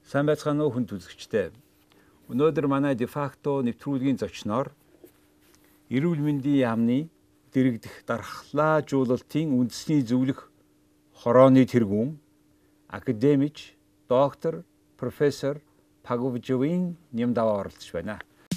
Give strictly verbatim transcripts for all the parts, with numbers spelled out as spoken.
Сайн байцгаана уу хүнд үзэгчдээ. Өнөөдөр манай дефакто нэвтрүүлгийн зочноор эрүүл мэндийн яамны дэрэгдэх дархлаажуулалтын үндэсний зөвлөх хорооны тэргүүн академич доктор профессор Паговжовын Нямдава оролцож байна.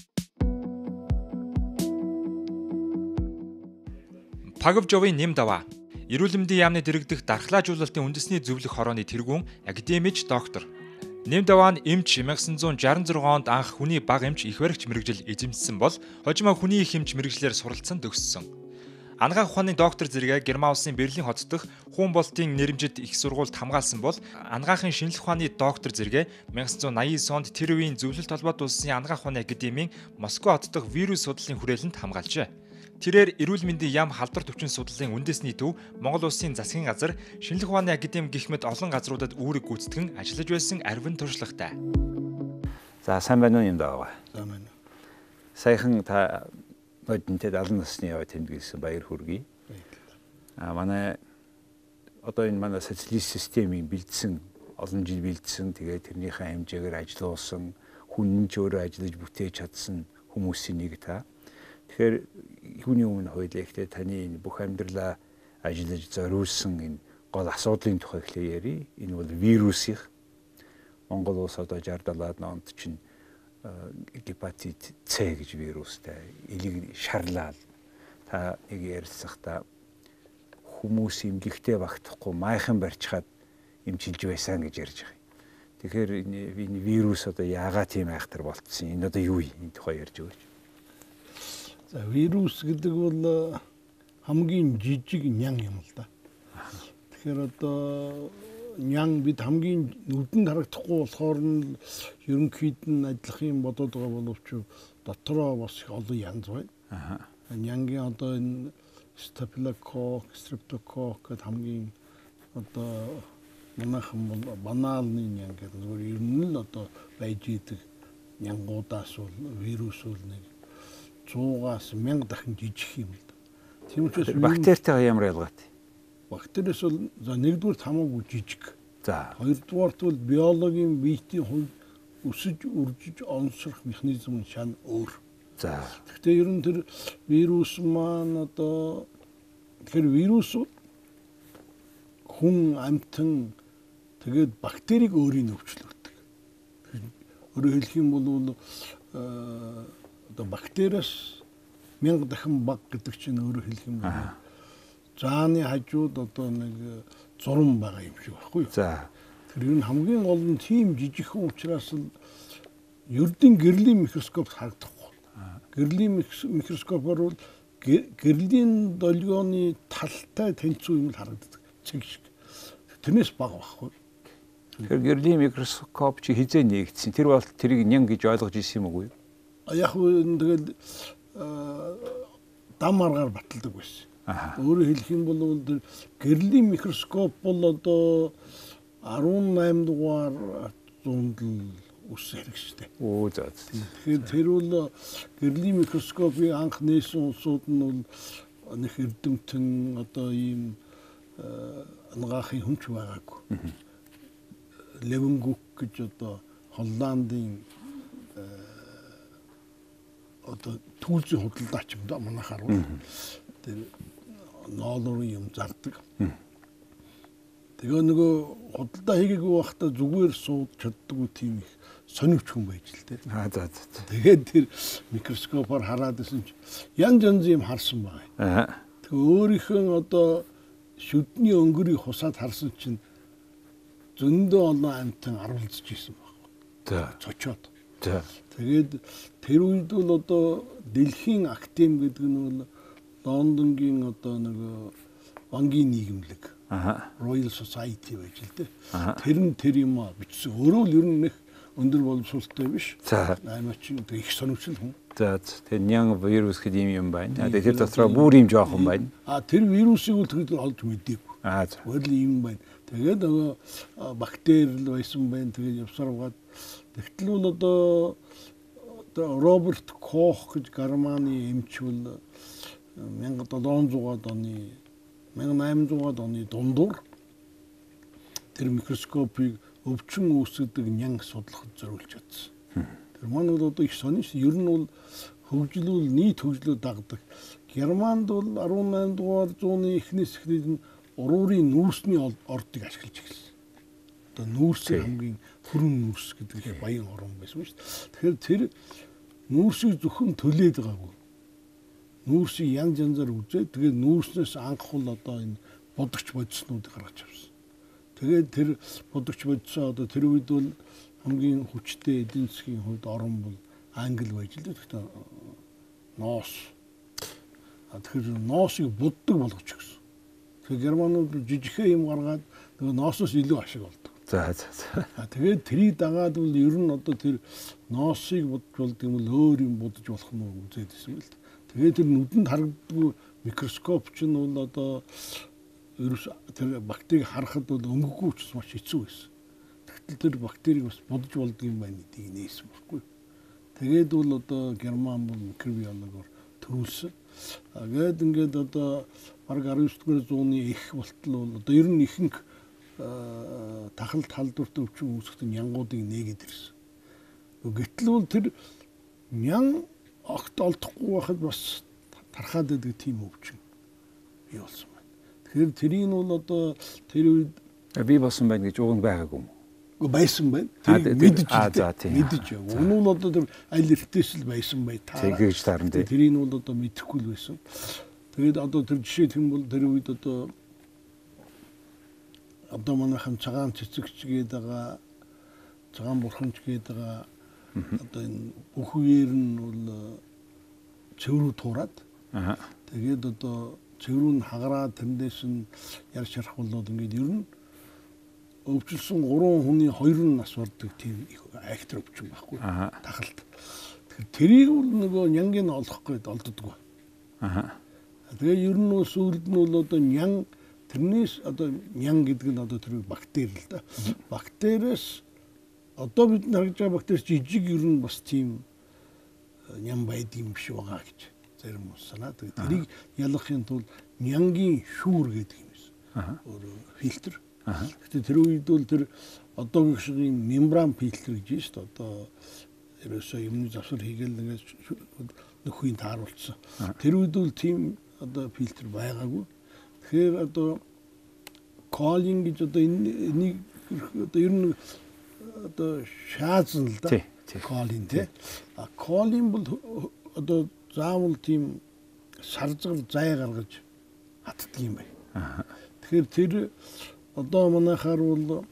Паговжовын Нямдава эрүүл мэндийн яамны дэрэгдэх дархлаажуулалтын үндэсний зөвлөх хорооны тэргүүн академич доктор Нямдава нь эмч 천구 шестьдесят шесть онд анх хүний бага эмч их баригч мэрэгжил эзэмссэн бол хожимо хүний их эмч мэрэгжлээр суралцсан төгссөн. Анагаах ухааны доктор зэрэгээ Герман улсын Берлин хотод дох хүн болтын нэрэмжит их сургуульд хамгаалсан бол анагаахын шинжилх ухааны доктор зэрэгээ 천구 восемьдесят девять онд тэр үеийн зөвлөлт холбоот улсын анагаах ухааны академийн Москва хот дох вирус судлалын хүрээлэнд хамгаалжээ. Тэрээр эрүүл мэндийн яам халдвар төвчин судлалын үндэсний төв Монгол улсын засгийн газар шинжилх ухааны академи гэх мэт олон газруудад үүрэг гүйцэтгэн ажиллаж байсан арвин туршлагатай. За сайн байна уу Нямдава? За байна. Саяхан та бодинтэд алан насны яв тэмдэглэсэн баяр хүргэе. А манай одоо энэ манай социалист системийн бэлдсэн олон жил бэлдсэн тэгээ тэрнийхээ хэмжээгээр ажилласан хүн ч өөрөө ажиллаж бүтээж чадсан хүмүүсийн нэг та. Тэгэхээр хүний өмнө хоёулаа ихтэй таны энэ бүх амьдралаа ажиллаж зориулсан энэ гол асуудлын тухай эхлэе ярий. Энэ бол вирусийн Монгол улс одоо шестьдесят70-аад онд чинь гепатит С гэж вирустай элэг шарлал та нэг ярьцгахдаа хүмүүс эмгэгтэй багтахгүй майхан барьчихад эмчилж байсан гэж ярьж байгаа. Тэгэхээр энэ вирус одоо яагаад тийм айхтар болцсон? Энэ одоо юу юм? Энэ тухай ярьж өгөөч. За вирус гэдэг бол хамгийн жижиг нян юм л да. Тэгэхээр одоо нян бид хамгийн нүдэнд харагдахгүй болохоор нь ерөнхийд нь ажиллах юм бодоод байгаа боловч дотроо бас их олон янз байна. Аа. Нянгийн одоо энэ стафилококк, стрептококк гэдэг хамгийн одоо манайхан бол банальны нян гэдэг зүгээр ер нь л одоо байж идэг нянгуудаас бол вирус бол нэг цуугаас мянга дахин жижиг юм л да. Тийм учраас бактеритай ямар ялгаатай? Бактериас бол за нэгдүгээр хамаагүй жижиг. За хоёрдугаарт бол биологийн биетийн хувьд өсөж үржиж онцлох механизм нь шал өөр. За. Гэхдээ ер нь тэр вирус маань одоо тэр вирус хүн амтан тэгээд бактерийг өөрийн өвчлөгдөг. Өөрөөр хэлэх юм бол одоо бактериас мянга дахин бага гэдэг чинь өөрөөр хэлэх юм бол зааны хажууд одоо нэг зурм байгаа юм шиг байхгүй юу? За. Тэр нь хамгийн гол нь тийм жижигхэн учраас л ердийн гэрлийн микроскопт харагдахгүй. Гэрлийн микроскопоор бол гэрлийн долгионы талтай тэнцүү юм л харагддаг. Цэг шиг. Тэрнээс бага байхгүй. Тэр гэрлийн микроскоп чи хизээ нэгдсэн. Тэр бол тэрийг нян гэж ойлгож ирсэн юм уу? Яг нь тэгэл дам аргаар баталдаг байсан. Өөрөөр хэлэх юм бол гэрлийн микроскоп бол одоо дөрвөн дугаар зуунд л үс хэрэгжтэй. Оо за. Тэгэхээр тэр бол гэрлийн микроскопыг анх нээсэн улсууд нь бол нэг эрдэмтэн одоо ийм анагаахын хүмч байгаагүй. Левенгук гэж одоо Холландын одоо түүлзийн худалдаач юм да манайхаар бол тэр ноолорын юм зардаг. Тэгээ нөгөө худалдаа хийгээгүй байхдаа зүгээр сууд чаддаггүй тийм их сонирч хүн байж л дээ. Аа за за. Тэгээд тэр микроскопоор хараад исэн чинь янз янз юм харсан байна. Аа. Тэгээ өөрийнхөө одоо шүдний өнгөрийг хусаад харсан чинь зөндөө олон амтан аруулж ирсэн байна. За. Цочоод. За. Тэгээд тэр үед бол одоо дэлхийн актем гэдэг нь бол Лондонгийн одоо нэг бангийн нийгэмлэг Royal Society байж л дээ. Тэр нь тэр юм а бичсэн. Өөрөө л ер нь нэг өндөр боловсролтой биш. За. Аймаа чинь их сонирхол хүн. За тэр нян вирус гэдэг юм юм байна. Тэр дотроо бүр юм жоохон байна. А тэр вирусыг бол тэр олж мэдээгүй. Аа за. Өөр л юм байна. Тэгээд нөгөө бактери л байсан байна. Тэгээд явсаар угаад тэгтэл бол одоо Роберт Кох гэж Германы эмч бол 천구 칠백аад оны 천구 восемьдесят оны дундуур тэр микроскопыг өвчин үүсгэдэг нянг судлахад зориулж чадсан. Тэр маань бол одоо их сонирс ер нь бол хөгжлүүл нийт хөгжлөө дагдаг. Германд бол арван найман дугаар зууны эхнээс эхлээд нь уруурын нүүрсний ордыг ашиглаж эхэлсэн. Одоо нүүрсийн хамгийн хүрэн нүүрс гэдэг баян орон байсан шүү дээ. Тэгэхээр тэр нүүрсийг зөвхөн төлөөд байгаагүй. Нүүрсийг янз янзаар үзээд тэгээд нүүрснээс анхвал одоо энэ бодогч бодиснуудыг гаргаж авсан. Тэгээд тэр бодогч бодисоо одоо тэр үед бол хамгийн хүчтэй эдийн засгийн хувьд орон бол Англи байж л дээ. Гэхдээ ноос. Тэгэхээр ноосыг буддаг болгоч гэсэн. Тэгэхээр Германууд жижигхэн юм гаргаад нөгөө ноосоос илүү ашиг олдог. За за за. Тэгээд тэрийг дагаад бол ер нь одоо тэр ноосыг будж болдог юм бол өөр юм будж болох нь үзээд байсан л. Тэгээд тэр нүдэнд харагддаггүй микроскоп ч нь бол одоо ерөөс тэр бактерийг харахад бол өнгөгүй учраас маш хэцүү байсан. Тэгтэл тэр бактерийг бас будж болдог юм байна гэдгийг нээсэн байхгүй. Тэгээд бол одоо Герман бол микробиологоор төрүүлсэн. Тэгээд ингээд одоо бараг арван девь дугаар зууны их болтол бол одоо ер нь ихэнх тахал талдвартай өвчин үүсгэх нянгуудыг нээгээд ирсэн. Гэтэл бол тэр нян огт олдохгүй байхад бас тархаад байдаг тийм өвчин бий болсон байна. Тэгэхээр тэрийг нь бол одоо тэр үед би болсон байна гэж уг нь байгаагүй юм. Байсан байна. Тэр мэдэж мэдэж. Үнэн нь одоо тэр аль эртээс л байсан бай та. Тэгэж таарна тий. Тэрийг нь бол одоо мэдэхгүй л байсан. Тэгээд одоо тэр жишээ хэм бол тэр үед одоо одоо манайхан цагаан цэцэгч гээд байгаа цагаан бурхамч гээд байгаа одоо энэ бүх үеэр нь бол цэврүү туураад тэгээд одоо цэврүү нь хагараад тэрнээс нь яр шарах болоод ингээд ер нь өвчлсөн гурван хүний хоёр нь нас бардаг тийм актер өвчин байхгүй тахалт. Тэгэхээр тэрийг бол нөгөө нянгийн олох гээд олддоггүй. Аа. Тэгээ ер нь бол сүүлд нь бол одоо нян тэрнээс одоо нян гэдэг нь одоо тэр бактери л да. Бактериас одоо бид харж байгаа бактериас жижиг ер нь бас тийм нян байдаг юм биш байгаа гэж зарим хүмүүс санаад. Тэрийг ялгахын тулд нянгийн шүүр гэдэг юм байсан. Аа. Өөр фильтр. Гэхдээ тэр үед бол тэр одоогийн шиг мембран фильтр гэж байна шүү дээ. Одоо ерөөсөө юмны завсар хийгээл ингээд нөхөйн тааруулсан. Тэр үед бол тийм одоо фильтр байгаагүй. Тэгэхээр одоо колин гэж одоо энийг одоо ер нь одоо шаазан л да. Колин тий. А колин бол одоо заавал тийм сарзгар зай гаргаж хатдаг юм байна. Тэгэхээр тэр одоо манайхаар бол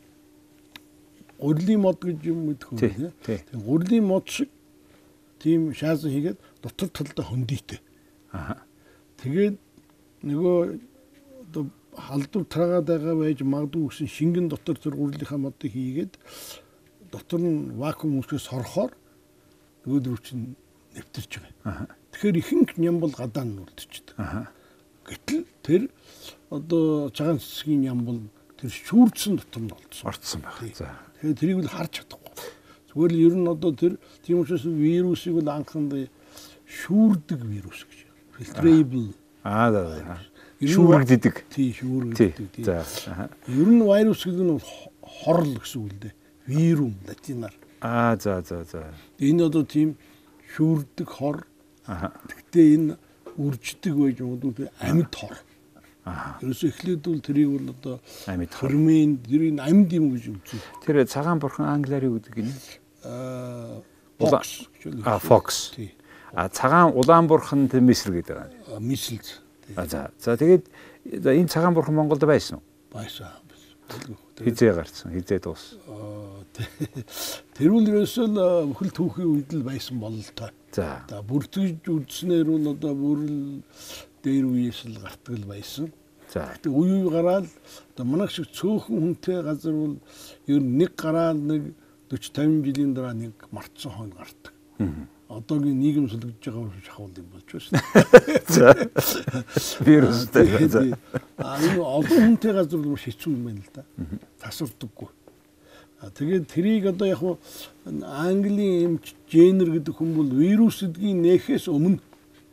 гурилын мод гэж юм мэдэх үү тий. Гурилын мод шиг тийм шаазан хийгээд дотор талдаа хөндийтэй. Аа. Тэгээд нөгөө одоо халдвар тараагаад байгаа байж магадгүй гэсэн шингэн дотор тэр гурилынхаа модыг хийгээд дотор нь вакуум үүсгэж сорхоор нөгөөдрөв чинь нэвтэрч байгаа. Тэгэхээр ихэнх ням бол гадаа нь үлдчихдэг. Гэтэл тэр одоо цагаан цэцгийн ням бол тэр шүүрдсэн дотор нь олдсон. Орцсон байна. За. Тэгэхээр тэрийг бол харж чадахгүй. Зүгээр л ер нь одоо тэр тийм учраас вирусыг бол анханд шүүрдэг вирус гэж. Filtrable. Аа за. Шүүрэгддэг. Тий, шүүрэгддэг. За. Ер нь вирус гэдэг нь хорл гэсэн үг л дээ. Вирум латинаар. Аа за за за. Энэ одоо тийм шүүрдэг хор. Аа. Гэхдээ энэ үрждэг байж магадгүй амьд хор. Аа. Ерөөсөө эхлээд бол тэрийг бол одоо амьд хормын тэрийг амьд юм гэж үздэг. Тэр цагаан бурхан англиар юу гэдэг юм? Аа, Fox. Аа, Fox. Тий. А цагаан улаан бурхан тэр мисл гэдэг байгаа. Мисэлз. А за. За тэгээд энэ цагаан бурхан Монголд байсан уу? Байсан. Хизээ гарцсан, хизээ дууссан. Тэр үл ерөөсөө л бүхэл түүхийн үед л байсан бололтой. За. За бүртгэж үзснээр бол одоо бүрл дээр үеэс л гартаг л байсан. За. Гэтэ үе үе гараад одоо манайх шиг цөөхөн хүнтэй газар бол ер нь нэг гараад нэг forty fifty жилийн дараа нэг мартсан хойно гардаг. Одоогийн нийгэм сүлгэж байгаа юм шахуул юм болж байна. За. Вирустэй. А энэ олон хүнтэй газар бол хэцүү юм байна л да. Тасвардаггүй. А тэгээд тэрийг одоо яг Английн эмч Jenner гэдэг хүн бол вирус гэдгийг нээхээс өмнө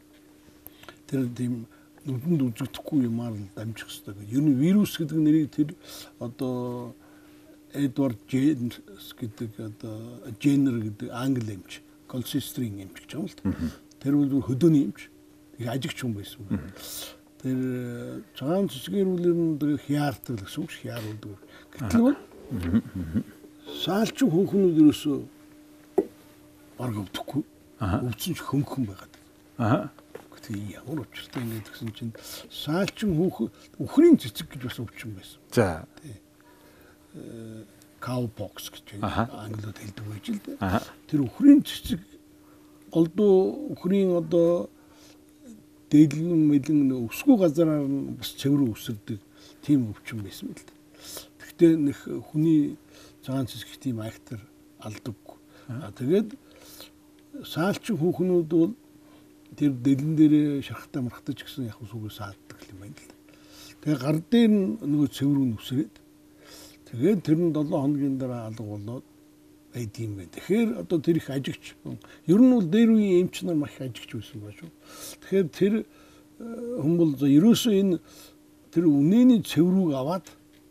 тэр тийм нүдэнд үзэгдэхгүй юмар л дамжих хэрэгтэй. Ер нь вирус гэдэг нэрийг тэр одоо Эдвард Джеймс гэдэг одоо Jenner гэдэг англи эмч, Colchester-ийн эмч гэж юм л да. Тэр бол хөдөөний эмч. Их ажигч хүн байсан. Тэр цагаан цэцгээр үл ер нь хяардаг гэсэн үг хяар болдог. Гэтэл бол саалчин хүүхнүүд ерөөсөө бараг өвдөхгүй. Өвдсөн ч хөнгөн байгаад. Аа. Гэтэл ямар учиртай ингэ гэсэн чинь саалчин хүүхэн үхрийн цэцэг гэж бас өвчин байсан. За. Cowpox гэж англиуд хэлдэг байж л дээ. Тэр үхрийн цэцэг голдуу үхрийн одоо дээлэн мэлэн өсгөө газараар нь бас цэвэр өсөрдөг тийм өвчин байсан л дээ. Гэхдээ нөх хүний цагаан цэцэг тийм айхтар алдаггүй. А тэгээд саалчин хүүхнүүд бол тэр дэлэн дээр шархтаа мархтаж гэсэн яг үсгөө сааддаг юм байна л. Тэгээ гар дээр нөгөө цэврүүн үсрээд тэгээд тэр нь долоо хоногийн дараа алга болоод байдığım байна. Тэгэхээр одоо тэр их ажигч. Ер нь бол дээр үеийн эмч нар маш ажигч байсан ба шүү. Тэгэхээр тэр хүн бол ерөөсөө энэ тэр үнэний цэврүүг аваад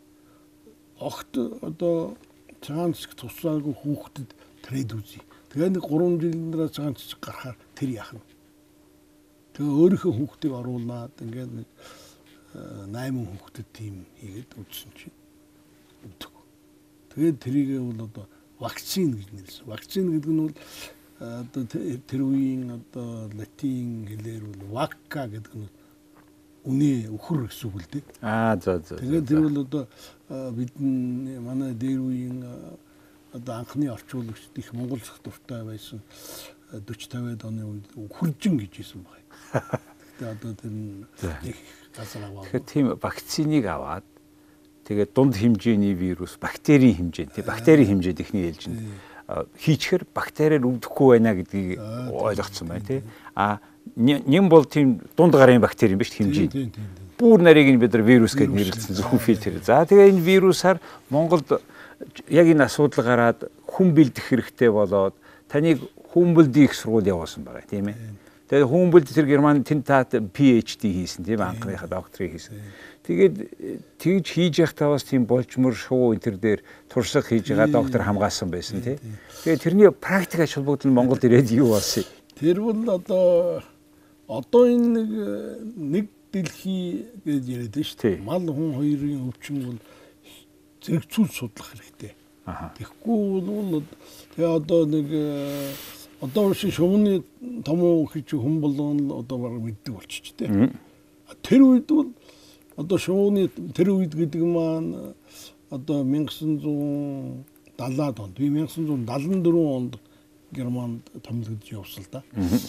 огт одоо цагаан цэцэг тусаагүй хүүхдэд трейд үзье. Тэгээ нэг гурван жилийн дараа цагаан цэцэг гарахаар тэр яах нь. Тэгээ өөрийнхөө хүүхдийг оруулаад ингээд нэг найман хүүхдэд тийм хийгээд үзсэн чинь өгдөг. Тэгээд тэрийг бол одоо вакцин гэж нэрлэсэн. Вакцин гэдэг нь бол одоо тэр үеийн одоо латин хэлээр бол вакка гэдэг нь үнэ өхөр гэсэн үг л дээ. Аа за за. Тэгээд тэр бол одоо бидний манай дээр үеийн одоо анхны орчуулагчд их монгол зах дуртай байсан forty fifty оны үед өхөржин гэж хэлсэн байна. Тэгээд одоо тэр их газар аваа. Тэгэхээр тийм вакциныг аваад тэгээд дунд хэмжээний вирус, бактерийн хэмжээ, тий бактерийн хэмжээд ихний ээлжинд хийчихэр бактериэр өвдөхгүй байна гэдгийг ойлгоцсон байна тий. А нэм бол тийм дунд гарын бактери юм биш хэмжээ. Бүр нарыг нь бид нар вирус гэж нэрлэсэн зөвхөн фильтр. За тэгээ энэ вирусаар Монголд яг энэ асуудал гараад хүн бэлдэх хэрэгтэй болоод таныг хүмүүлдийн их сургууль явуулсан байгаа тийм ээ. Тэгээд хүмүүлд тэр Герман тентат PhD хийсэн тийм анхныхаа докторийг хийсэн. Тэгээд тэгж хийж явахдаа бас тийм болчмор шуу энэ төр дээр туршилга хийж байгаа доктор хамгаалсан байсан тий. Тэгээд тэрний практик ач холбогдол нь Монголд ирээд юу болсон? Тэр бол одоо одоо энэ нэг нэг дэлхий гэж яриад байна шүү дээ. Мал хүн хоёрын өвчин бол зэрэгцүүл судлах хэрэгтэй. Тэгэхгүй бол тэгээ одоо нэг одоо шиг шувны том хич хүн болгон одоо баг мэддэг болчих тий. Тэр үед бол одоо шувны тэр үед гэдэг маань одоо nineteen seventy онд nineteen seventy-four онд Германд томилогдож явсан л да.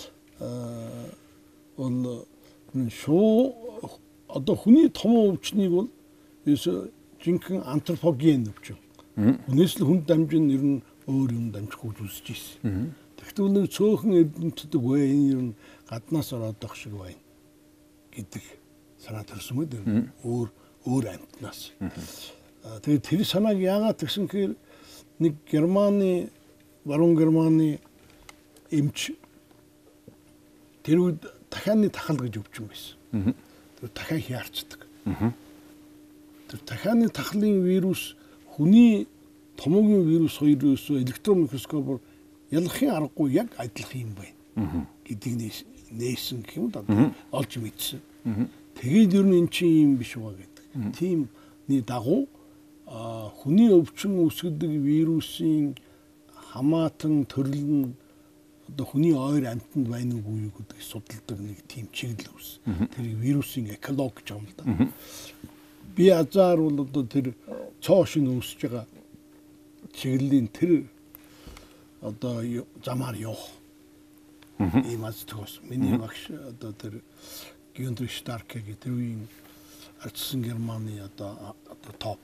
Аа бол шуу одоо хүний том өвчнийг бол ерөөсө жинхэнэ антропоген өвчин. Хүнээс л хүн дамжин ер нь өөр юм дамжихгүй үзэж ирсэн. Тэгвэл нэг цөөхөн эрдэмтдэг бай энэ ер нь гаднаас ороод байх шиг байна гэдэг санаа төрсөн мэт өөр өөр амтнаас. Тэгээд тэр санааг яагаад тэгсэн гэхээр нэг Германы баруун Германы эмч тэр үед дахианы тахал гэж өвчин байсан. Тэр дахиа хяарчдаг. Тэр дахианы тахлын вирус хүний томоогийн вирус хоёроос электрон микроскопоор ялгахын аргагүй яг адилхан юм байна гэдгийг нээсэн гэх юм да олж мэдсэн. Тэгээд ер нь эн чинь юм биш байгаа гэдэг. Тиймний дагуу хүний өвчин үүсгэдэг вирусын хамаатан төрөл нь одоо хүний ойр амьтанд байна уугүй юу гэдэг судалдаг нэг тийм чиглэл үүс. Тэр вирусын эколог гэж юм л да. Би азар бол одоо тэр цоошин үүсэж байгаа чиглэлийн тэр одоо замаар явах. Ийм азтгоос. Миний багш одоо тэр Гюнтер Штарке гэдэг тэр үеийн ардчсан Германы одоо одоо топ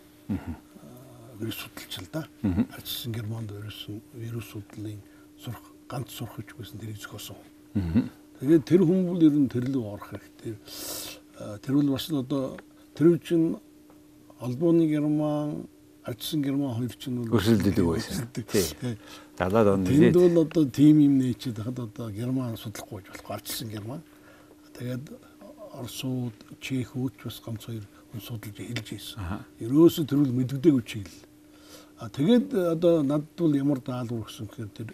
вирус судлаач л да. Ардчсан Германд вирусын вирус судлалын сурах ганц сурах гэж байсан тэрийг зохиосон. Тэгээд тэр хүн бол ер нь тэрлэг орох хэрэгтэй. Тэр бол бас одоо тэр чинь албаны Герман, ардчсан Герман хоёр чинь бол өрсөлдөдөг байсан. Тийм. далаад он нэлээд. Тэнд бол одоо тим юм нээчихэд хад одоо Герман судлахгүй гэж болох ардчсан Герман. Тэгээд Оросууд, Чехүүд бас ганц хоёр хүн судалж хэлж ийсэн. Ерөөсөө тэрүүл мэддэггүй чиглэл. А тэгээд одоо надад бол ямар даалгавар өгсөн гэхээр тэр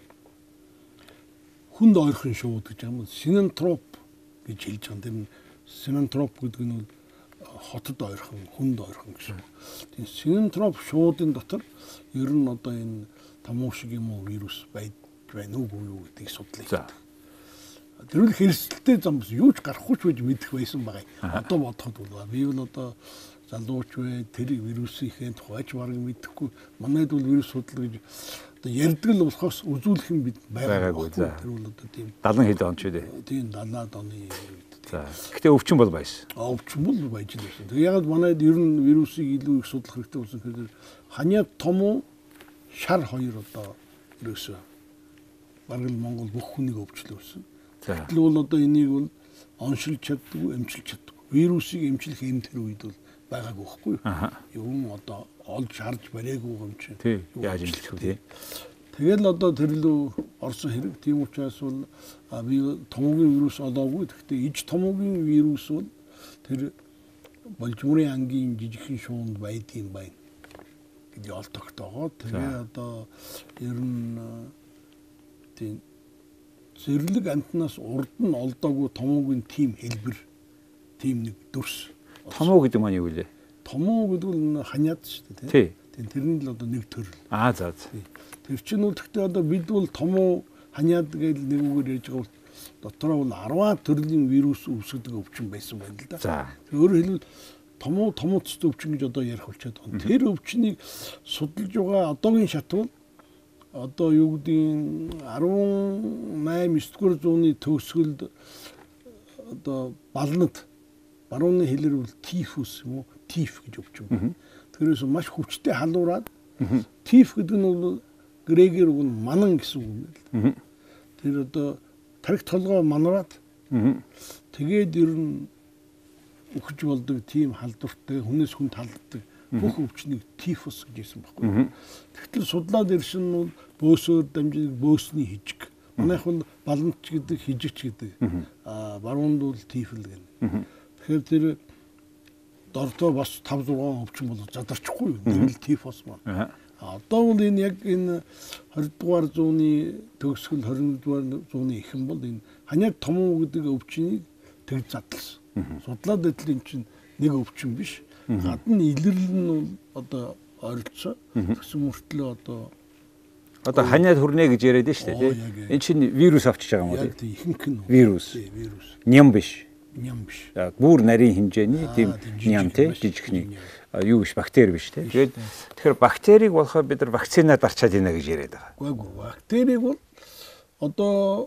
хүнд ойрхон шууд гэж юм синантроп гэж хэлж байгаа. Тэр синантроп гэдэг нь хотод ойрхон, хүнд ойрхон гэсэн. Тийм синантроп шуудын дотор ер нь одоо энэ тамуу шиг юм уу вирус байж байна уу юу гэдгийг судлаа. Тэр үл хэрсэлтэй зам юу ч гарахгүй ч байж мэдэх байсан байгаа. Одоо бодоход бол би бол одоо залууч вэ тэр вирусийн тухайч бараг мэдэхгүй. Манайд бол вирус судлал гэж одоо ярьдаг л болохоос үзүүлэх юм бид байгаагүй. Тэр бол одоо тийм дадлан хэд он ч үү. Тийм дадлаад оны. За. Гэтэ өвчин бол байсан. Өвчин бол байж л байсан. Тэг яг манайд ер нь вирусыг илүү их судлах хэрэгтэй болсон гэхээр ханиад том уу шар хоёр одоо ерөөсөө бараг л Монгол бүх хүнийг өвчлөөсөн. Тэгтэл бол одоо энийг бол оншилж чаддгүй, эмчилж чаддгүй. Вирусыг эмчлэх эм тэр үед бол байгаагүй байхгүй юу? Юм одоо олж харж бариагүй юм чинь. Тий. Яаж эмчлэх вэ? Тэгэл одоо тэр лөө орсон хэрэг. Тийм учраас бол би томоогийн вирус олоогүй. Гэхдээ иж томоогийн вирус бол тэр болжмурын ангийн жижигхэн шуунд байдгийн байна гэдэг олдогтойгоо. Тэгээ одоо ер нь тийм зэрлэг амтнаас урд нь олдоогүй томоогийн тим хэлбэр тим нэг дүрс. Томоо гэдэг маань юу вэ? Томоо гэдэг нь ханиад шүү дээ, тийм. Тийм тэрний л одоо нэг төрөл. Аа за. Тэр чинь бол гэхдээ одоо бид бол томоо ханиад гэж нэг үгээр ярьж байгаа бол дотроо бол арван төрлийн вирус үүсгэдэг өвчин байсан байна л да. За. Өөрөөр хэлбэл томоо томооцтой өвчин гэж одоо ярих болчиход байна. Тэр өвчнийг судалж байгаа одоогийн шат бол одоо юу гэдгийг арван найман дэх зууны төгсгөлд одоо балнад барууны хэлээр бол тифус юм уу? Тиф гэж өвчин байна. Тэрээс маш хүчтэй халуураад тиф гэдэг нь бол грекээр бол манан гэсэн үг юм байна. Тэр одоо тарих толгой манараад тэгээд ер нь өгч болдог тийм халдвартай хүнээс хүнд халддаг бүх өвчнийг тифус гэж хэлсэн байхгүй. Тэгтэл судлаад ирсэн нь бөөсөөр дамжиж бөөсний хижиг. Манайх бол баланч гэдэг хижигч гэдэг. Аа баруунд бол тифл гэнэ. Тэгэхээр тэр дордоо бас таван зургаан өвчин бол задарчихгүй юу. Нэг л тифус маань. Одоо бол энэ яг энэ двадцать дугаар зууны төгсгөл двадцать дугаар зууны эхэн бол энэ ханиад томоо гэдэг өвчнийг тэг задлсан. Судлаад байдлын чинь нэг өвчин биш. Гадна илэрлэл нь одоо ойролцоо. Тэгсэн мөртлөө одоо одоо ханиад хүрнэ гэж яриад байна шүү дээ. Энэ чинь вирус авчиж байгаа юм уу? Яг тийм ихэнх нь вирус. Вирус. Ням биш. Ням биш. Бүр нарийн хэмжээний тийм ням те жижигхний юу биш бактери биш те. Тэгээд тэгэхээр бактерийг болохоор бид нар вакцинаар дарчаад ийна гэж яриад байгаа. Үгүй ээ. Бактерийг бол одоо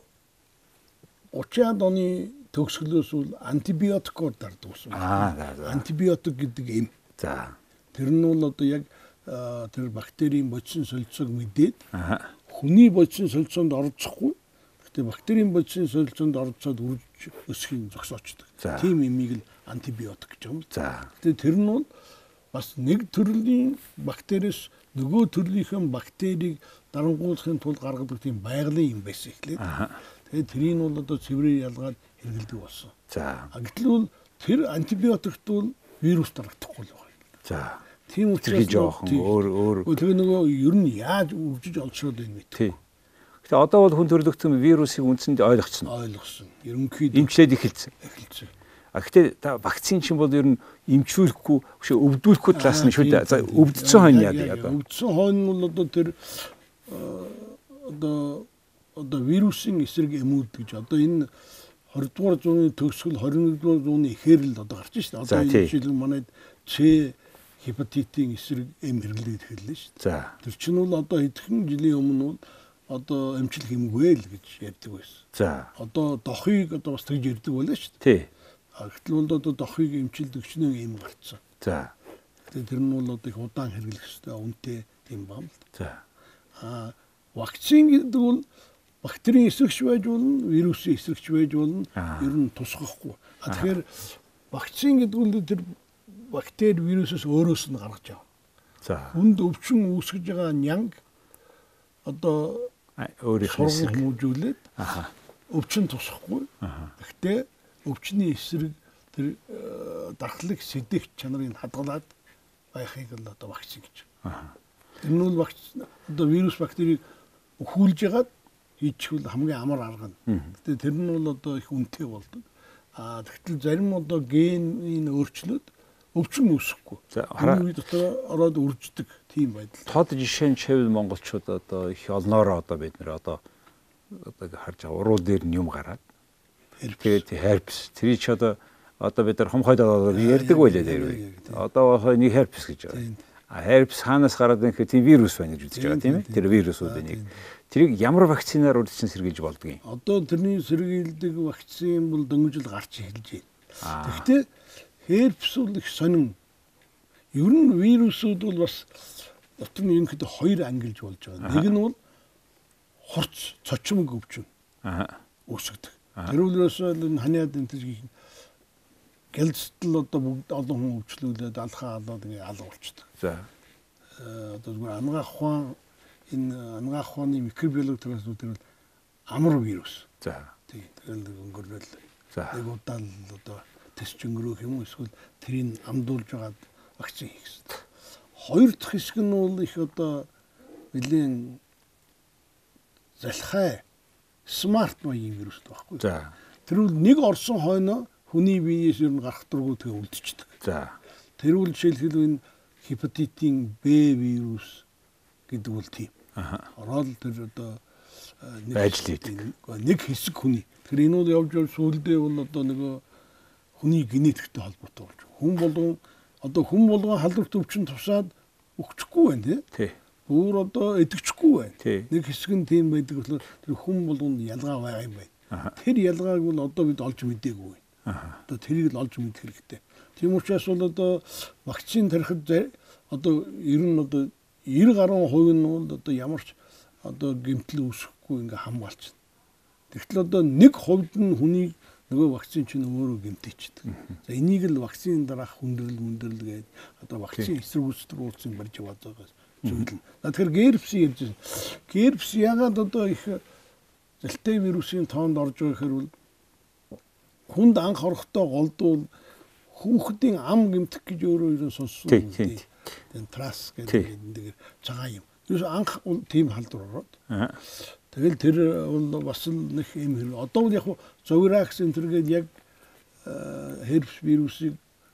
очиад оны төгсгөлөөс бол антибиотикоор дардаг гэсэн. Аа за. Антибиотик гэдэг юм. За. Тэр нь бол одоо яг тэр бактерийн бодисын солилцоог мэдээд хүний бодисын солилцоонд оролцохгүй. Гэтэ бактерийн бодисын солилцоонд оролцоод үрж өсөхийн зогсоочдөг. Тийм имийг л антибиотик гэж юм. За. Гэтэ тэр нь бол бас нэг төрлийн бактериэс нөгөө төрлийнхэн бактерийг дарангуулахын тулд гаргадаг тийм байгалийн юм байсан эхлээд. Тэгээд тэрийг бол одоо цэврээр ялгаад хэрэгэлдэг болсон. За. Гэтэл бол тэр антибиотикт бол вирус дарагдахгүй л байна. За. Тийм учраас жоохон өөр өөр. Тэгээ нөгөө ер нь яаж үржиж олшоод байна мэт. Гэтэ одоо бол хүн төрөлхтөн вирусыг үндсэнд ойлгоцсон. Ойлгосон. Ерөнхийдөө эмчлээд эхэлсэн. Эхэлсэн. А гэтээ вакцин чинь бол ер нь эмчүүлэхгүй, өшөө өвдүүлэхгүй талаас нь шүү дээ. За өвдсөн хойно яг яг. Өвдсөн хойно бол одоо тэр одоо одоо вирусын эсрэг эмүүд гэж одоо энэ двадцать дугаар зууны төгсгөл двадцать нэгдүгээр зууны эхээр л одоо гарч шээ. Одоо энэ жишээл манайд С хепатитын эсрэг эм хэрэглээд эхэллээ шүү. За. Тэр чинь бол одоо хэдхэн жилийн өмнө бол одоо эмчлэх эмгүй л гэж ярьдаг байсан. За. Одоо дохыг одоо бас тэгж ярьдаг байлаа шүү. Тий. Гэтэл бол одоо дохыг эмчилдэг ч нэг эм гарцсан. За. Тэгээ тэр нь бол одоо их удаан хэрэглэх хэрэгтэй үнэтэй юм байна л. За. Аа вакцин гэдэг бол бактерийн эсрэгч байж болно, вирусын эсрэгч байж болно. Ер нь тусгахгүй. А тэгэхээр вакцин гэдэг нь тэр бактери вирусээс өөрөөс нь гаргаж байгаа. За. Хүнд өвчин үүсгэж байгаа нянг одоо өөрийнхөө эсрэг хүмүүжүүлээд өвчин тусахгүй. Гэхдээ өвчний эсрэг тэр дархлыг сэдэх чанарыг хадгалаад байхыг л одоо вакцин гэж. Тэр нь бол вакцин одоо вирус бактерийг өхүүлж ягаад хийчихвэл хамгийн амар арга нь. Гэтэ тэр нь бол одоо их үнэтэй болдог. А тэгтэл зарим одоо генийн өөрчлөлт өвчин үүсэхгүй. Энэ үед дотор ороод үрждэг тийм байдал. Тод жишээ нь чивл монголчууд одоо их олноороо одоо бид нэр одоо одоо харж байгаа уруу дээр нь юм гараад. Тэгээд herpes тэр чи одоо одоо бид нар хомхойд одоо ярьдаг байлаа дээр. Одоо нэг herpes гэж байгаа. А herpes хаанаас гараад ирэх тийм вирус байна гэж үзэж байгаа тийм ээ. Тэр вирусуудын нэг. Тэрийг ямар вакцинаар үргэлжлэн сэргийлж болдгийг. Одоо тэрний сэргийлдэг вакцин бол дөнгөжл гарч эхэлж байна. Гэхдээ herpes бол их сонин. Ер нь вирусууд бол бас дотор нь ерөнхийдөө хоёр ангилж болж байгаа. Нэг нь бол хорц цочмог өвчин. Аа. Үүсгдэг. Тэр үлрээс энэ ханиад энэ тийш гэлцтэл одоо бүгд олон хүн өвчлүүлээд алхаа алаад ингэ алга болчихдог. За. Одоо зүгээр ангаах ухаан энэ ангаах ухааны микробиологи төрөөс тэр бол амар вирус. За. Тийм. Тэгэл өнгөрөөл. За. Нэг удаа л одоо тест өнгөрөх юм уу эсвэл тэрийг амдуулж байгаад вакцин хийх хэрэгтэй. Хоёр дахь хэсэг нь бол их одоо нэлийн залхай смарт маягийн вирус байхгүй. За. Тэр бол нэг орсон хойноо хүний биеэс ер нь гарах дургуй тэгээ үлдчихдэг. За. Тэр үл жишээлбэл энэ хепатитын Б вирус гэдэг бол тийм. Аа. Ороод тэр одоо нэг ажил хийдэг. Нэг хэсэг хүний. Тэр энэ бол явж явж сүүлдээ бол одоо нэг хүний генетиктэй холбоотой болж. Хүн болгон одоо хүн болгон халдварт өвчин тусаад өгчихгүй байна тий. Өөр одоо эдгэчихгүй байна. Нэг хэсэг нь тийм байдаг болохоор тэр хүн болгонд ялгаа байгаа юм байна. Тэр ялгааг бол одоо бид олж мэдээгүй байна. Одоо тэрийг л олж мэдэх хэрэгтэй. Тийм учраас бол одоо вакцин тарихад одоо ер нь одоо девяносто гаруй хувь нь бол одоо ямар ч одоо гэмтэл үүсэхгүй ингээ хамгаалчихна. Тэгтэл одоо нэг хувьд нь хүний нөгөө вакцин чинь өөрөө гэмтээчдэг. За энийг л вакцины дараах хүндрэл хүндрэл гээд одоо вакцин эсрэгүүцдэг уулзсан барьж яваад байгаа зүйл. Тэгэхээр герпс ярьж байна. Герпс ягаад одоо их залтай вирусын тоонд орж байгаа гэхээр бол хүнд анх орохдоо голдвол хүүхдийн ам гэмтэх гэж өөрөө ерөн сонссон юм тийм. Тэн трас гэдэг нэг цагаан юм. Юус анх тийм халдвар ороод. Тэгэл тэр бол бас л нэг юм хэрэг. Одоо бол яг зовиракс энэ төргээд яг herpes вирусыг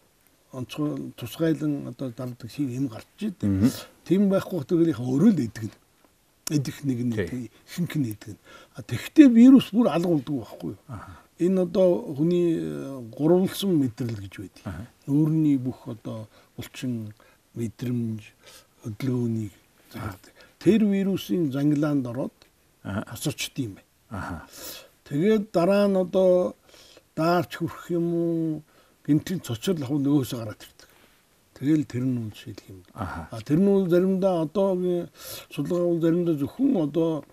онцгой тусгайлан одоо далдаг шиг юм гарч идэв. Тийм байхгүй тэгэл яг өөрөө л эдгэн. Эдэх нэг нь хинх нь эдгэн. А тэгвэл вирус бүр алга болдог байхгүй юу? Энэ одоо хүний гурвалсан мэдрэл гэж байдаг. Өөрний бүх одоо булчин мэдрэмж хөдөлгөөнийг заадаг. Тэр вирусын занглаанд ороод асуучд юм байна. Тэгээд дараа нь одоо даарч хүрэх юм уу гинтийн цочрол ахуй нөгөөсөө гараад ирдэг. Тэгэл тэр нь үл шийдэх юм. А тэр нь бол заримдаа одоогийн судалгаа бол заримдаа зөвхөн одоо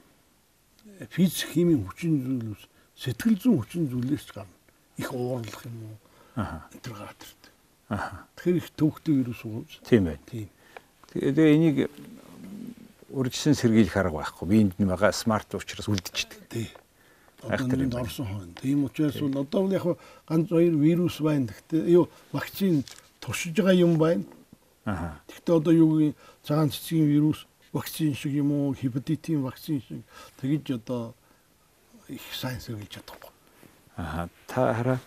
физик химийн хүчин зүйлс сэтгэл зүйн хүчин зүйлээс ч гарна. Их уурлах юм уу? Аа. Тэр гараад ирдэг. Аа. Тэгэхээр их төвхтэй вирус ууж. Тийм байна. Тийм. Тэгээд энийг үргэлжлэн сэргийлэх арга байхгүй. Биенд байгаа смарт учраас үлдчихдэг. Тийм. Одоо энэ орсон хойно. Тийм учраас бол одоо бол яг ганц хоёр вирус байна. Гэхдээ юу вакцин туршиж байгаа юм байна. Аа. Гэхдээ одоо юу цагаан цэцгийн вирус вакцин шиг юм уу? Хепатитын вакцин шиг тэгж одоо их сайн сэргийлж чадахгүй. Аа та хараа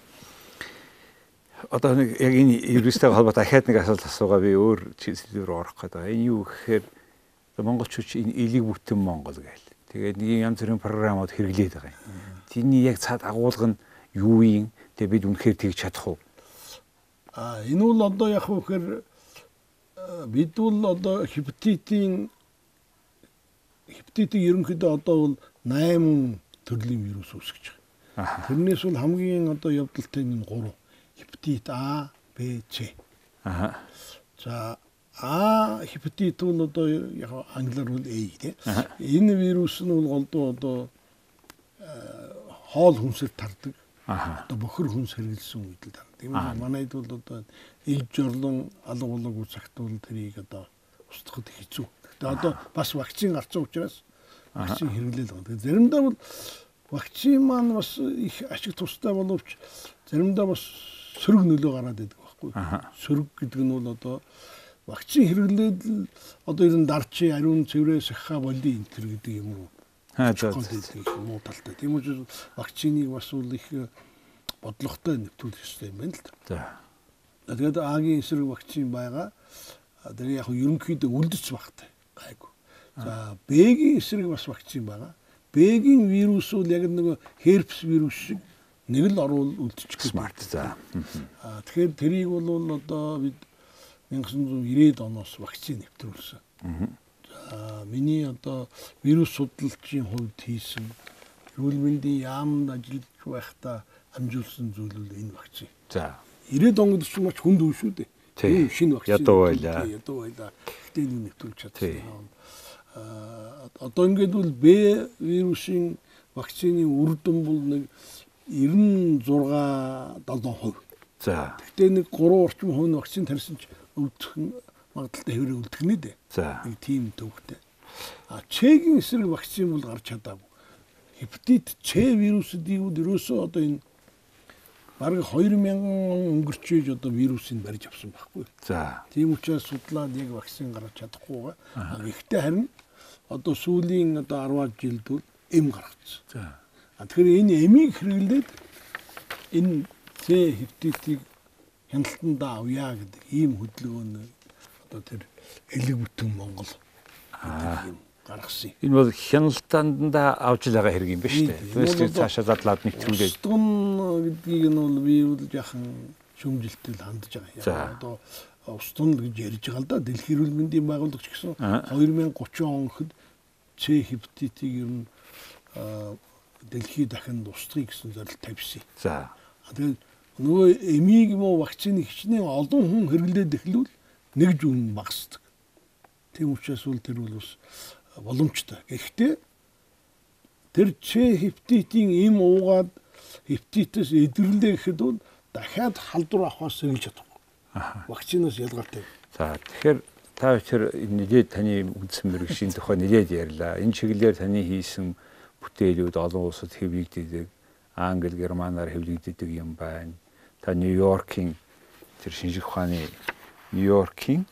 одоо нэг яг энэ вирустай холбоотой дахиад нэг асуулт асуугаа би өөр чиглэлээр орох гэдэг. Энэ юу гэхээр монголчууд энэ элиг бүтэн Монгол гээл. Тэгээд нэг янз бүрийн програмууд хэрэглээд байгаа юм. Тэрний яг цаад агуулга нь юу юм? Тэгээд бид үнэхээр тэгж чадах уу? Аа энэ бол одоо яг үхээр бид бол одоо хепатитын хепатитын ерөнхийдөө одоо бол восемь төрлийн вирус үүсгэж байгаа. Тэрнээс бол хамгийн одоо явдалтай нь гурав. Хепатит А, Б, С. Аа. За А хепатит бол одоо яг англиар бол A тийм. Энэ вирус нь бол голдуу одоо хоол хүнсээр тардаг. Одоо бохир хүнс хэрэглэсэн үед л тардаг. Тийм үү? Манайд бол одоо ил жорлон алга болоогүй цагт бол тэрийг одоо устгахад хэцүү. Тэгээ одоо бас вакцин гарсан учраас вакцин хэрэглээл байгаа. Тэгээ заримдаа бол вакцин маань бас их ашиг тустай боловч заримдаа бас сөрөг нөлөө гараад байдаг байхгүй юу? Сөрөг гэдэг нь бол одоо вакцин хэрэглээд л одоо ер нь дарчи ариун цэврээ сахиха болди энэ төр гэдэг юм уу? Аа за. Муу талтай. Тийм учраас вакциныг бас үл их бодлоготой нэвтрүүлэх ёстой юм байна л да. За. Тэгээд Агийн эсрэг вакцин байгаа. Тэгээд яг ерөнхийдөө үлдэж багтай. Гайгүй. За, Б-гийн эсрэг бас вакцин байгаа. Б-гийн вирус бол яг нэг herpes вирус шиг нэг л орвол үлдчих смарт. За. Аа тэгэхээр тэрийг бол одоо бид 천구 девяносто оноос вакцин нэвтрүүлсэн. За миний одоо вирус судлалчийн хувьд хийсэн эрүүл мэндийн яамд ажиллаж байхдаа амжуулсан зүйл бол энэ вакцин. За. девяносто он гэдэг чинь маш хүнд үе шүү дээ. Тийм шинэ вакцин. Ядуу байлаа. Ядуу байлаа. Гэтэ энэ нэвтрүүлж чадсан. Аа одоо ингээд бол Б вирусын вакцины үр дүн бол нэг девяносто шесть седем процент. За. Гэтэ нэг три орчим хувь вакцин тарьсан ч өвдөх магадaltaй хэврээ үлдэх нэ дээ. За. Нэг тийм төвхтэй. А Ч-гийн эсрэг вакцин бол гарч чадаагүй. Хепатит Ч вирусыг бол ерөөсөө одоо энэ бараг хоёр мянган өнгөрчөөж одоо вирусыг барьж авсан байхгүй. За. Тийм учраас судлаад яг вакцин гаргаж чадахгүй байгаа. Гэхдээ харин одоо сүүлийн одоо арван жилд бол эм гаргацсан. За. А тэгэхээр энэ эмийг хэрэглээд энэ Ч хепатитыг хяналтандаа авъя гэдэг ийм хөдөлгөөн одоо тэр элэг бүтэн Монгол гэдэг юм гаргасан. Энэ бол хяналтандаа авч байгаа хэрэг юм ба шүү дээ. Түүнээс цаашаа задлаад нэвтрүүлээд. Устган гэдгийг нь бол би бол яхан шүмжилтэл хандж байгаа. Одоо устган гэж ярьж байгаа л да. Дэлхийн эрүүл мэндийн байгууллагч гэсэн две тысячи тридцать онд Ч хепатитыг ер нь дэлхийд дахин устгахыг гэсэн зорилт тавьсан. За. Тэгээд нөгөө эмийг юм уу вакцины хичнээн олон хүн хэрэглээд эхлүүл нэг зүүн багасдаг. Тийм учраас бол тэр бол бас боломжтой. Гэхдээ тэр Ч хепатитийн эм уугаад хепатитээс эдэрлээ гэхэд бол дахиад халдвар авахаас сэргийлж чадахгүй. Вакцинаас ялгаатай. За тэгэхээр та хоёр нэлээд таны үндсэн мэргэжлийн тухай нэлээд ярьлаа. Энэ чиглэлээр таны хийсэн бүтээлүүд олон улсад хэвлэгддэг, Англи, Германаар хэвлэгддэг юм байна. Та Нью-Йоркийн тэр шинжлэх ухааны Нью-Йоркийн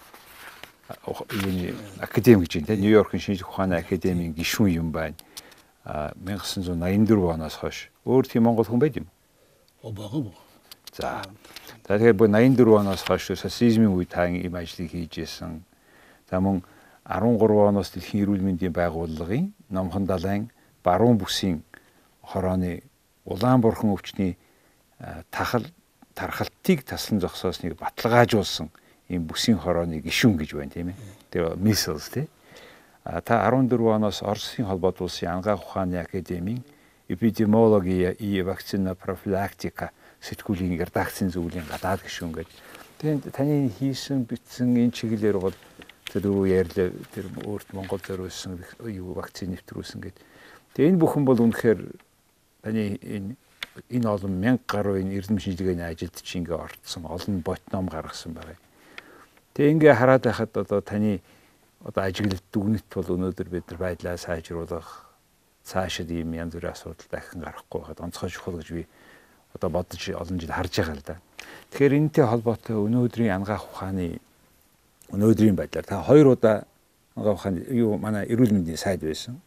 академи гэж байна. Нью-Йоркийн шинжлэх ухааны академийн гишүүн юм байна. А 천구 восемьдесят оноос хойш өөр тийм монгол хүн байд юм. Оо бага бага. За. Тэгэхээр восемьдесят оноос хойш социализмын үед та ийм ажлыг хийж исэн. За мөн дөрвөн оноос дэлхийн эрүүл мэндийн байгууллагын Номхон далайн баруун бүсийн хорооны улаан бурхан өвчний тахал тархалтыг таслан зогсоосныг баталгаажуулсан ийм бүсийн хорооны гишүүн гэж байна тийм ээ. Тэр мисэлс тий. А та дөрвөн оноос Оросын холбоот улсын ангаах ухааны академийн эпидемиологи и вакцина профилактика сэтгүүлийн редакцийн зөвлөлийн гадаад гишүүн гэж. Тэгээд таны хийсэн бичсэн энэ чиглэлээр бол тэр дөрөв ярьлаа тэр өөрт Монгол зориулсан юу вакцины нэвтрүүлсэн гэдэг. Тэгээд энэ бүхэн бол үнэхээр таны энэ энэ олон мянга гаруй энэ эрдэм шинжилгээний ажилд чи ингээ орцсон олон бот ном гаргасан байгаа. Тэгээ ингээ хараад байхад одоо таны одоо ажиглалт дүгнэлт бол өнөөдөр бид нар байдлаа сайжруулах цаашид ийм янз бүрийн асуудал дахин гарахгүй байхад онцгой чухал гэж би одоо бодож олон жил харж байгаа л да. Тэгэхээр энэтэй холбоотой өнөөдрийн ангаах ухааны өнөөдрийн байдлаар та хоёр удаа ангаах ухааны юу манай эрүүл мэндийн сайд байсан.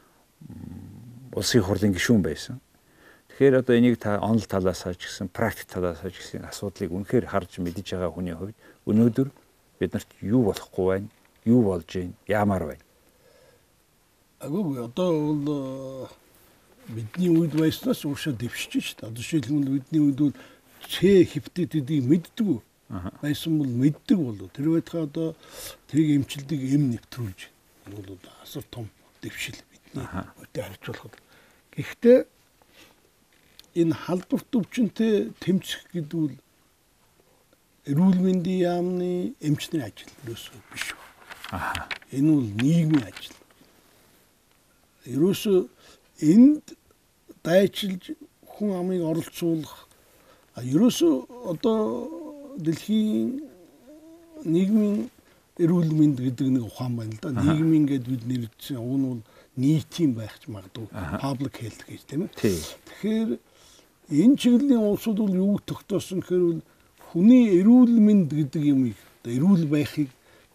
Улсын хурлын гишүүн байсан. Тэгэхээр одоо энийг та онол талаас ч гэсэн практик талаас ч гэсэн асуудлыг үнэхээр харж мэдж байгаа хүний хувьд өнөөдөр биднэрт юу болохгүй байна? Юу болж байна? Яамаар байна? Агуу одоо бол бидний үед байснаас уушаа дэвшиж шүү дээ. Одоо жишээлбэл бидний үед бол Ч хепатитыг мэддэг байсан бол мэддэг болов. Тэр байтугай одоо тэрийг эмчилдэг эм нэвтрүүлж энэ бол асар том дэвшил бидний үүтэй харьцуулахад. Гэхдээ энэ халдварт өвчнөд тэмцэх гэдэг нь эрүүл мэндийн яамны эмчний ажил ерөөсөө биш. Аа. Энэ бол нийгмийн ажил. Ерөөсөө энд дайчилж хүн амыг оролцуулах ерөөсөө одоо дэлхийн нийгмийн эрүүл мэнд гэдэг нэг ухаан байна л да. Нийгмийн гэдэг бид нэрчсэн уг нь бол нийтийн байх ч магадгүй public health гэж тийм ээ. Тэгэхээр энэ чиглэлийн улсууд бол юу тогтоосон гэхээр хүний эрүүл мэнд гэдэг юмыг одоо эрүүл байхыг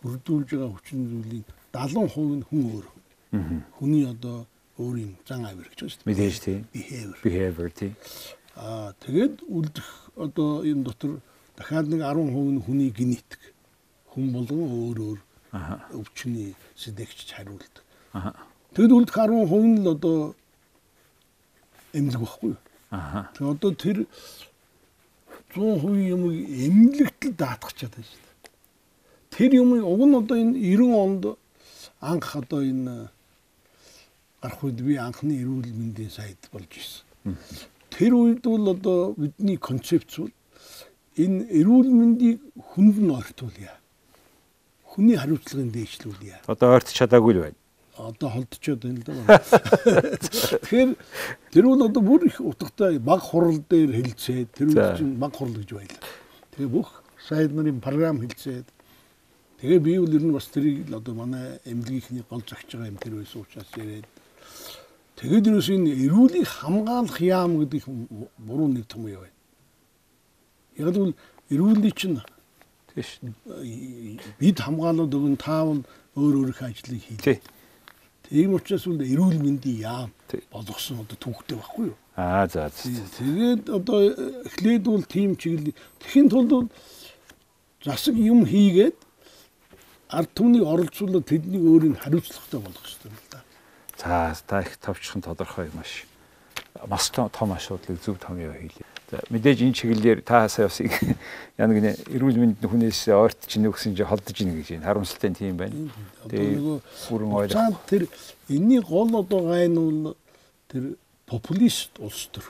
бүрдүүлж байгаа хүчин зүйлийн дагалан хувь нь хүн өөр. Хүний одоо өөрийн зан авир гэж байна шүү дээ. Мэдээж тийм. Behavior. Behavior тийм. Аа тэгээд үлдэх одоо энэ дотор дахиад нэг арван хувь нь хүний генетик. Хүн болгон өөр өөр өвчний сэдэгч хариулдаг. Тэгэд үлдэх арван хувь нь л одоо эмнэлэг байхгүй юу? Аа. Тэгээд одоо тэр зуун хувийн юмыг эмнэлэгт л даатгах чадсан шүү дээ. Тэр юмыг уг нь одоо энэ девяносто онд анх одоо энэ гарах үед би анхны эрүүл мэндийн сайд болж ирсэн. Тэр үед бол одоо бидний концепц бол энэ эрүүл мэндийг хүнд нь ойртуулъя. Хүний хариуцлагын дээшлүүлъя. Одоо ойртож чадаагүй л байна. Одоо холдчиход байна л да. Тэгэхээр тэр бол одоо бүр их утгатай баг хурал дээр хэлцээд тэр үл чинь баг хурал гэж байлаа. Тэгээ бүх сайд нарын програм хэлцээд тэгээ би бол ер нь бас тэрийг л одоо манай эмнэлгийнхний гол зохиж байгаа юм тэр байсан учраас яриад тэгээд ерөөс энэ эрүүлийг хамгаалах яам гэдэг буруу нэг том юм байна. Яг л эрүүлийг чинь тийш бид хамгаалаад өгөн таавал өөр өөрийнхөө ажлыг хийлээ. Тийм учраас бол эрүүл мэндийн яам болгосон одоо түүхтэй байхгүй юу? Аа за за. Тэгээд одоо эхлээд бол тийм чиглэл тэхийн тулд бол засаг юм хийгээд ард түмнийг оролцуулаад тэднийг өөрийн хариуцлагатай болгох хэрэгтэй юм л да. За та их товчхон тодорхой маш маш том асуудлыг зөв томьёо хийлээ. За мэдээж энэ чиглэлээр та сая бас яг нэг эрүүл мэндийн хүнээс ойртож ийн гэсэн чинь холдож ийн гэж байна. Харамсалтай тийм байна. Тэгээ бүрэн ойлгох. Тэр энэний гол одоо гайн бол тэр популист улс төр.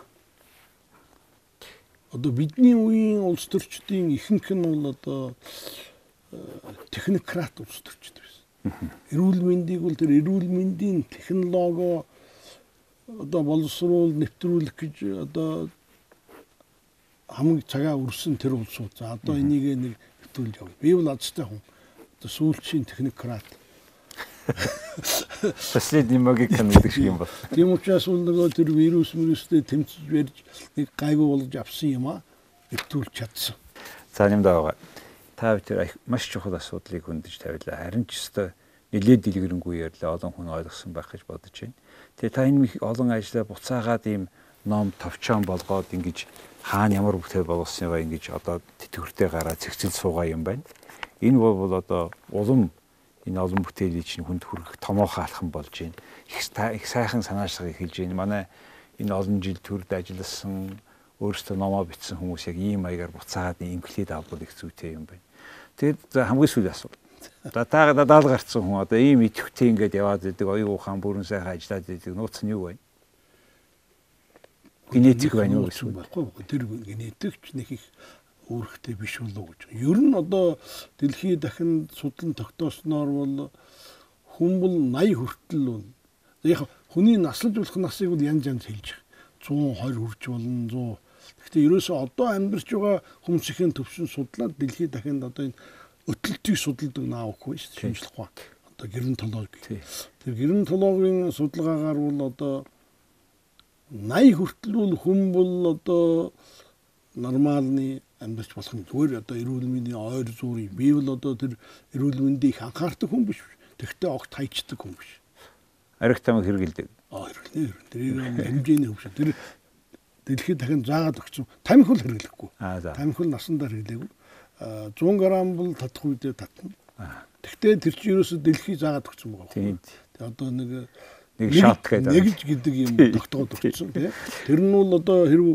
Одоо бидний үеийн улс төрчдийн ихэнх нь бол одоо технократ улс төрчд байсан. Эрүүл мэндийг бол тэр эрүүл мэндийн технологи одоо боловсруул нэвтрүүлэх гэж одоо хамаг цагаа өрсөн тэр улсууд. За одоо энийг нэг нэвтрүүлж явна. Би бол азтай хүн. Одоо сүүлчийн технократ. Последний магикан гэдэг шиг юм бол. Тийм учраас бол нөгөө тэр вирус мөрөстэй тэмцэж барьж нэг гайгүй болж авсан юм а нэвтрүүлж чадсан. За юм даа. Та бүхэн маш чухал асуудлыг хөндөж тавилаа. Харин ч өстой нэлээд дэлгэрэнгүй ярьлаа. Олон хүн ойлгосон байх гэж бодож байна. Тэгээ та энэ олон ажлаа буцаагаад ийм ном товчоон болгоод ингэж хаана ямар бүтээл болгосноо ингэж одоо тэтгэвртэй гараа цэгцэл суугаа юм байна. Энэ бол одоо улам энэ олон бүтээлийн чинь хүнд хүрэх томоохон алхам болж байна. Их их сайхан санаачлага эхэлж байна. Манай энэ олон жил төрд ажилласан өөрөөсөө номоо бичсэн хүмүүс яг ийм маягаар буцаагаад инклюд авбал их зүйтэй юм байна. Тэгээд хамгийн сүүлийн асуулт. За та дадаал гарцсан хүн одоо ийм идэвхтэй ингээд яваад идэг оюу ухаан бүрэн сайхан ажиллаад идэг нууц нь юу вэ? Генетик байна уу гэсэн байхгүй. Тэр генетикч нэг их үүрэгтэй биш болов уу гэж. Ер нь одоо дэлхийд дахин судлан тогтоосноор бол хүн бол наяа хүртэл бол яг хүний наслж болох насыг бол янз янз хэлж байгаа. зуун хоёр хүрч болно сто. Гэхдээ ерөөсөө одоо амьдарч байгаа хүмүүсийн төвшин судлаад дэлхийд дахин одоо энэ өтлөлтийг судалдаг наавгүй шүү дээ. Шинжлэх ухаан. Одоо гэрэн толгой. Тэр гэрэн толгойн судалгаагаар бол одоо наяа хүртэл бол хүн бол одоо нормалны амьдарч болох нь зүгээр одоо эрүүл мэндийн ойр зуурын би бол одоо тэр эрүүл мэндийг анхаардаг хүн биш. Тэгтээ огт хайчдаг хүн биш. Ариг тамиг хэрэгэлдэг. Аа хэрэглээ. Тэр хэмжээний хөвш. Тэр дэлхийд дахин заагаад өгсөн. Тамхи бол хэрэглэхгүй. Тамхи бол насандаа хэрэглээгүй. зуун грамм бол татах үедээ татна. Тэгтээ тэр чинь ерөөсө дэлхий заагаад өгсөн байгаа. Тийм. Тэгээ одоо нэг нэг шат гэдэг. Нэгж гэдэг юм тогтоогод өгсөн тийм. Тэр нь бол одоо хэрв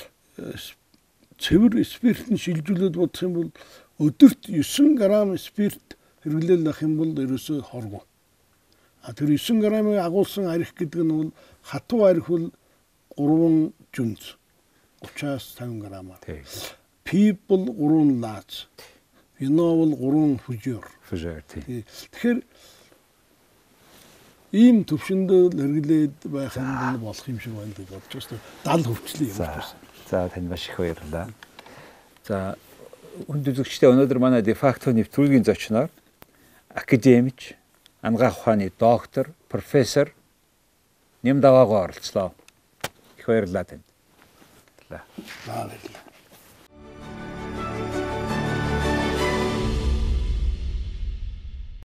цэвэр спиртэн шилжүүлээд бодох юм бол өдөрт девять грамм спирт хэрэглээл ах юм бол ерөөсөө хоргоо. А тэр девять граммыг агуулсан арх гэдэг нь бол хатуу арх бол тhree жүнц. thirty-аас fifty граммаар. Пип бол three лац. Вино бол three фужер. Фужер тий. Тэгэхээр ийм төвшөнд хэрэглээд байх юм бол болох юм шиг байна гэж бодож байна. Дал хөвчлээ юм байна. За тань маш их баярлалаа. За хүнд үзэгчдээ өнөөдөр манай де факто нэвтрүүлгийн зочноор академич, ангаах ухааны доктор, профессор Нэмдаваагаа оролцлоо. Их баярлалаа танд. Баярлалаа.